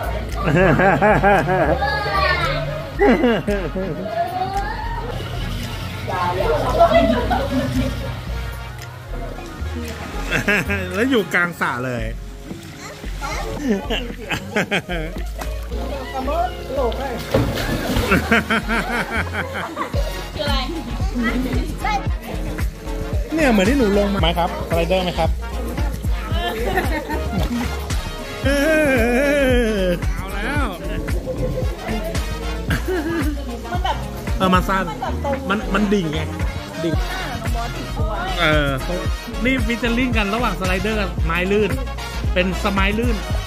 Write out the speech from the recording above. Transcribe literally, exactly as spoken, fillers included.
แล้วอยู่กลางสระเลยคืออะไรเนี่ยเหมือนที่หนูลงไหมครับสไลเดอร์ไหมครับเอาแล้วมันแบบเออมันสั้นมันมันดิ่งไงดิ่งเออนี่ฟิชเชอร์ลิงกันระหว่างสไลเดอร์กับไม้ลื่นเป็นสไมล์ลื่น